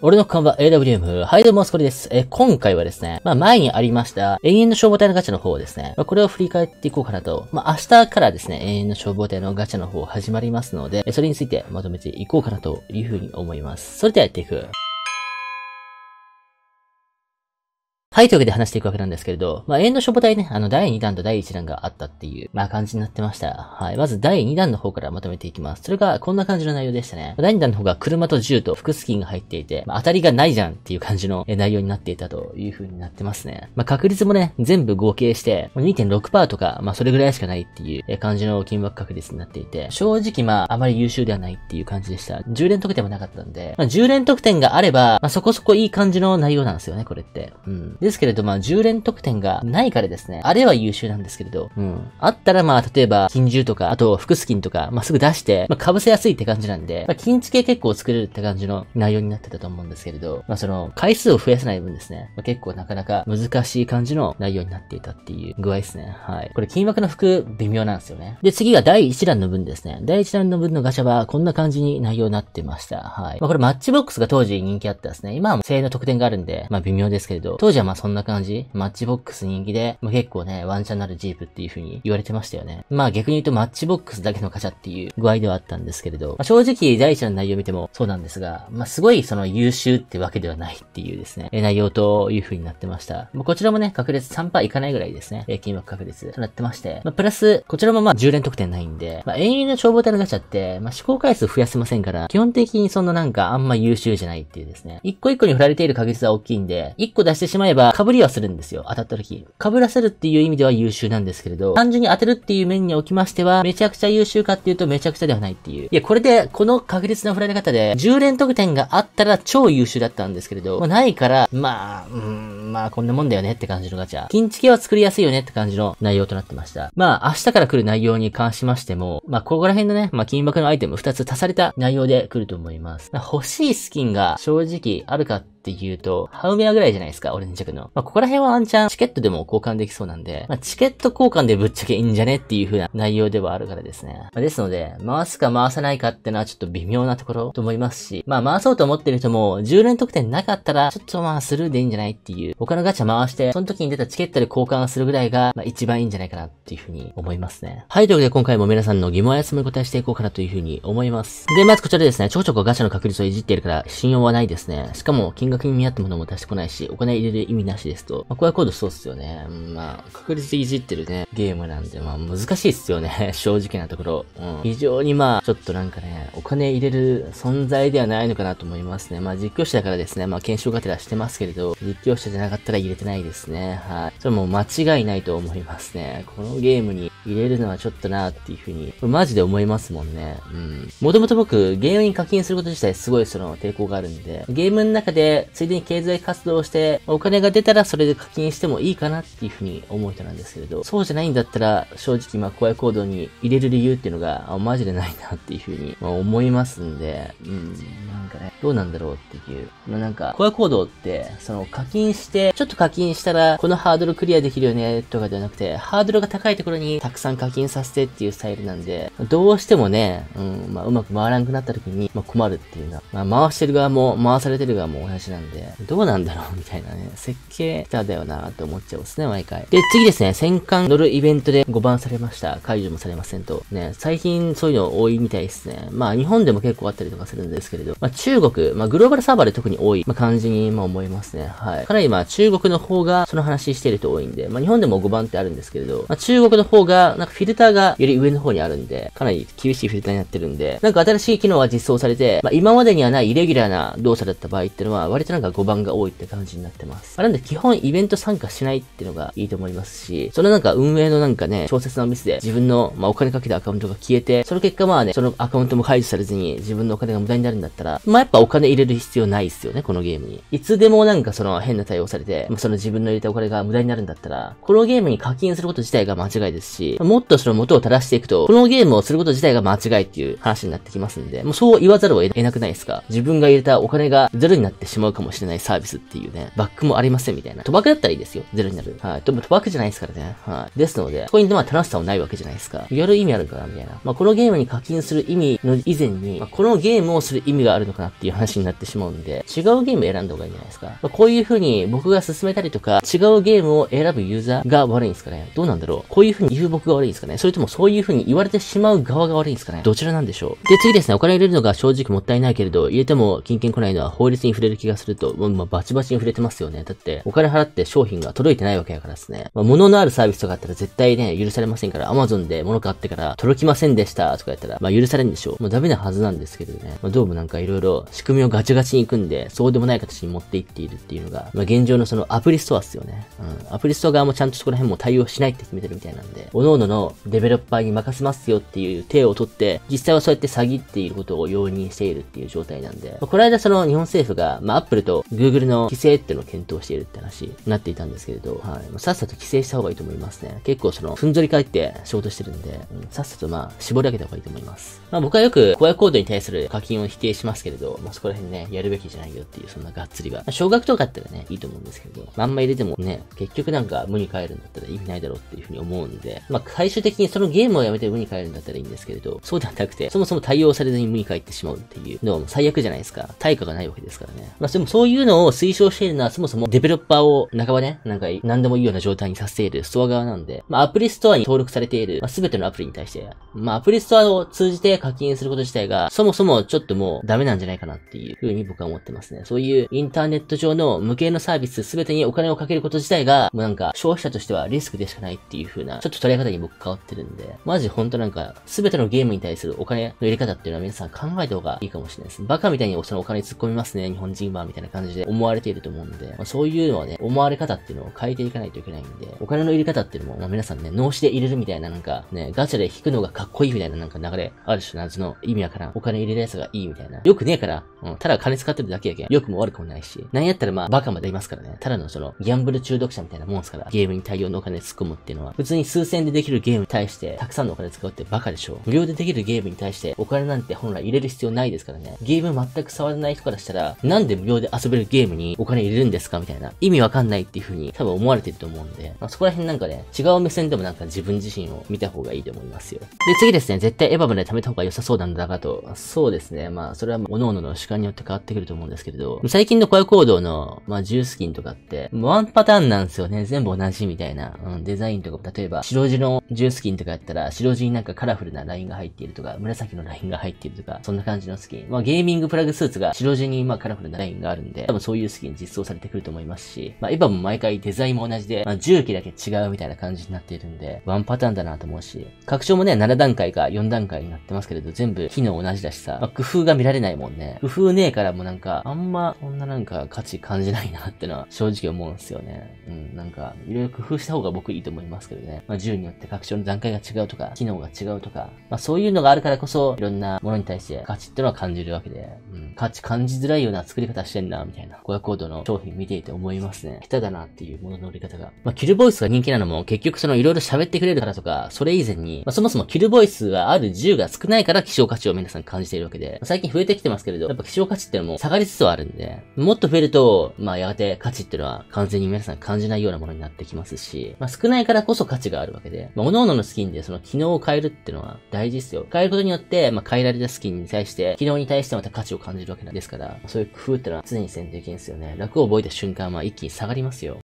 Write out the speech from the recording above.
俺の看板 AWM、はいどうも、スコリです。今回はですね、前にありました、永遠の消防隊のガチャの方をですね、これを振り返っていこうかなと。明日からですね、永遠の消防隊のガチャの方始まりますので、それについてまとめていこうかなというふうに思います。それではやっていく。はい、というわけで話していくわけなんですけれど、永遠の消防隊ね、第2弾と第1弾があったっていう、感じになってました。はい。まず第2弾の方からまとめていきます。それが、こんな感じの内容でしたね。第2弾の方が車と銃と複スキンが入っていて、当たりがないじゃんっていう感じの内容になっていたという風になってますね。確率もね、全部合計して、2.6% とか、それぐらいしかないっていう感じの金額確率になっていて、正直あまり優秀ではないっていう感じでした。10連得点もなかったんで、10連得点があれば、そこそこいい感じの内容なんですよね、これって。ですけれど、10連得点がないからですね、あれは優秀なんですけれど、あったら例えば、金銃とか、あと、複スキンとか、すぐ出して、被せやすいって感じなんで、金付け結構作れるって感じの内容になってたと思うんですけれど、その、回数を増やさない分ですね、結構なかなか難しい感じの内容になっていたっていう具合ですね。はい。これ、金枠の服、微妙なんですよね。で、次が第1弾の分ですね。第1弾の分のガチャは、こんな感じに内容になってました。はい。これ、マッチボックスが当時人気あったですね。今は正の得点があるんで、微妙ですけれど、当時はそんな感じ。マッチボックス人気で、結構ね、ワンチャンなるジープっていう風に言われてましたよね。逆に言うとマッチボックスだけのガチャっていう具合ではあったんですけれど、正直第一弾の内容を見てもそうなんですが、すごいその優秀ってわけではないっていうですね、内容という風になってました。こちらもね、確率 3% いかないぐらいですね、金額確率となってまして、プラス、こちらも10連得点ないんで、永遠の消防隊のガチャって、試行回数増やせませんから、基本的にそのあんま優秀じゃないっていうですね、一個一個に振られている確率は大きいんで、一個出してしまえば被りはするんですよ。当たった時。被らせるっていう意味では優秀なんですけれど、単純に当てるっていう面におきましては、めちゃくちゃ優秀かっていうとめちゃくちゃではないっていう。いや、これで、この確率の振られ方で、10連得点があったら超優秀だったんですけれど、ないから、こんなもんだよねって感じのガチャ。金付けは作りやすいよねって感じの内容となってました。明日から来る内容に関しましても、ここら辺のね、金額のアイテム2つ足された内容で来ると思います。欲しいスキンが正直あるかっていうと、ハウメアぐらいじゃないですか、オレンジ着の。ここら辺はワンチャンチケットでも交換できそうなんで、チケット交換でぶっちゃけいいんじゃねっていう風な内容ではあるからですね。ですので、回すか回さないかってのはちょっと微妙なところと思いますし、回そうと思ってる人も、10連得点なかったら、ちょっとスルーでいいんじゃないっていう、他のガチャ回して、その時に出たチケットで交換するぐらいが、一番いいんじゃないかなっていう風に思いますね。はい、というわけで今回も皆さんの疑問や質問に答えしていこうかなという風に思います。で、まずこちらですね、ちょこちょこガチャの確率をいじっているから信用はないですね。しかも、金額に見合ったものも出してこないし、お金入れる意味なしですと。これはコードそうっすよね。確率いじってるね、ゲームなんで、難しいっすよね。正直なところ。非常にちょっとお金入れる存在ではないのかなと思いますね。実況者だからですね、検証がてらしてますけれど、実況者じゃなかったら入れてないですね。はい。それも間違いないと思いますね。このゲームに入れるのはちょっとなっていう風に、マジで思いますもんね。もともと僕、ゲームに課金すること自体すごい抵抗があるんで、ゲームの中でついでに経済活動をして、お金が出たらそれで課金してもいいかなっていう風に思う人なんですけれど、そうじゃないんだったら、正直怖い行動に入れる理由っていうのが、マジでないなっていう風に、思いますんで、どうなんだろうっていう。怖い行動って、課金して、ちょっと課金したら、このハードルクリアできるよね、とかではなくて、ハードルが高いところにたくさん課金させてっていうスタイルなんで、どうしてもね、うまく回らなくなった時に、困るっていうのは、回してる側も、回されてる側も同じなんで、どうなんだろうみたいなね、設計下手だよなって思っちゃうんですね、毎回。で、次ですね、戦艦乗るイベントで5番されました。解除もされませんと。ね、最近そういうの多いみたいですね。日本でも結構あったりとかするんですけれど、中国、グローバルサーバーで特に多い、感じに、思いますね。はい。かなり中国の方がその話してる人多いんで、日本でも5番ってあるんですけれど、中国の方が、フィルターがより上の方にあるんで、かなり厳しいフィルターになってるんで、新しい機能が実装されて、今までにはないイレギュラーな動作だった場合っていうのは、割と5番が多いって感じになってます。なんで基本イベント参加しないっていうのがいいと思いますし、その運営の小説のミスで自分の、お金かけたアカウントが消えて、その結果そのアカウントも解除されずに自分のお金が無駄になるんだったら、やっぱお金入れる必要ないっすよね、このゲームに。いつでも変な対応されて、その自分の入れたお金が無駄になるんだったら、このゲームに課金すること自体が間違いですし、 し、もっとその元を正していくと、このゲームをすること自体が間違いっていう話になってきますんで、もうそう言わざるを得なくないですか。自分が入れたお金がゼロになってしまうかもしれないサービスっていうね、バックもありませんみたいな。賭博だったらいいですよ。ゼロになる。はい。でも賭博じゃないですからね。はい。ですので、ここに楽しさもないわけじゃないですか。やる意味あるかなみたいな。このゲームに課金する意味の以前に、このゲームをする意味があるのかなっていう話になってしまうんで、違うゲーム選んだ方がいいんじゃないですか。こういう風に僕が進めたりとか、違うゲームを選ぶユーザーが悪いんですかね。どうなんだろう。こういう風に言う僕が悪いんですかね。それともそういう風に言われてしまう側が悪いんですかね。どちらなんでしょう。で、次ですね、お金入れるのが正直もったいないけれど、入れても金券来ないのは法律に触れる気がすると、バチバチに触れてますよね。だって、お金払って商品が届いてないわけやからですね。物のあるサービスとかあったら絶対ね、許されませんから、Amazon で物買ってから届きませんでしたとかやったら、許されんでしょう。もうダメなはずなんですけどね。どうもなんか色々仕組みをガチガチに組んで、そうでもない形に持っていっているっていうのが、現状のそのアプリストアっすよね。アプリストア側もちゃんとそこら辺も対応しないって決めてるみたいなんで、各々のデベロッパーに任せますよっていう手を取って、実際はそうやって詐欺っていうことを容認しているっていう状態なんで、この間その日本政府が、Apple と Google の規制っていうのを検討しているって話になっていたんですけれど、はい。さっさと規制した方がいいと思いますね。結構その、ふんぞり返って仕事してるんで、さっさと絞り上げた方がいいと思います。僕はよく、公約コードに対する課金を否定しますけれど、そこら辺ね、やるべきじゃないよっていう、そんながっつりは。少額とかだったらね、いいと思うんですけど、あんま入れてもね、結局なんか無に帰るんだったら意味ないだろうっていうふうに思うんで、最終的にそのゲームをやめて無に帰るんだったらいいんですけれど、そうではなくて、そもそも対応されずに無に帰ってしまうっていうのは最悪じゃないですか。対価がないわけですからね。でもそういうのを推奨しているのはそもそもデベロッパーを半ばね、なんか何でもいいような状態にさせているストア側なんで、アプリストアに登録されている、すべてのアプリに対して、アプリストアを通じて課金すること自体が、そもそもちょっともうダメなんじゃないかなっていうふうに僕は思ってますね。そういうインターネット上の無形のサービスすべてにお金をかけること自体が、もうなんか消費者としてはリスクでしかないっていう風な、ちょっと捉え方に僕変わってるんで、マジほんとなんか、すべてのゲームに対するお金の入れ方っていうのは皆さん考えた方がいいかもしれないです。バカみたいにそのお金突っ込みますね、日本人はみたいな感じで思われていると思うんで、そういうのはね、思われ方っていうのを変えていかないといけないんで、お金の入れ方っていうのも、皆さんね、脳死で入れるみたいななんかね、ガチャで引くのがかっこいいみたいななんか流れ、ある種謎の意味わからん。お金入れるやつがいいみたいな。よくねえから、ただ金使ってるだけやけん。よくも悪くもないし。なんやったらバカまでいますからね。ただのその、ギャンブル中毒者みたいなもんですから、ゲームに大量のお金突っ込むっていうのは、普通に数千でできるゲームに対して、たくさんのお金使うってバカでしょ。無料でできるゲームに対して、お金なんて本来入れる必要ないですからね。ゲーム全く触らない人からしたら、なんで無料で遊べるゲームにお金入れるんですかみたいな。意味わかんないっていう風に多分思われてると思うんで、そこら辺なんかね、違う目線でもなんか自分自身を見た方がいいと思いますよ。で、次ですね、絶対エヴァまで貯めた方が良さそうなんだかと。そうですね。それは各々の主観によって変わってくると思うんですけれど、最近のコア行動の、10スキンとかって、ワンパターンなんですよね。全部同じみたいな。デザインとか、例えば、白地の10スキンとかやったら、白地になんかカラフルなラインが入っているとか、紫のラインが入っているとか、そんな感じのスキン。ゲーミングプラグスーツが白地にカラフルなラインがあるんで、多分そういうスキン実装されてくると思いますし、エヴァも毎回デザインも同じで、重機だけ違うみたいな感じになっているんで、ワンパターンだなと思うし、拡張もね、7段階か4段階になってますけれど、全部機能同じだしさ、工夫が見られないもんね。工夫ねえからもなんか、あんま、こんななんか価値感じないなってのは正直思うんですよね。なんか、いろいろ工夫した方が僕いいと思いますけどね。銃によって拡張の段階が違うとか、機能が違うとか、そういうのがあるからこそ、いろんなものに対して価値ってのは感じるわけで、価値感じづらいような作り方してんな、みたいな、コアコードの商品見ていて思いますね。下手だなっていうものの売り方が。キルボイスが人気なのも、結局そのいろいろ喋ってくれるからとか、それ以前に、そもそもキルボイスがある銃が少ないから希少価値を皆さん感じているわけで、最近増えてきてますけれど、やっぱ希少価値ってのも下がりつつはあるんで、もっと増えると、やがて価値ってのは完全に皆さん感じないようなものになってきますし、少ないからこそ価値があるわけで、各々のスキンでその機能を変えるってのは大事ですよ。変えることによって、変えられたスキンに対して、機能に対してまた価値を感じるわけなんですから、そういう工夫ってのは常にせんといけんすよね。楽を覚えた瞬間は一気に下がりますよ。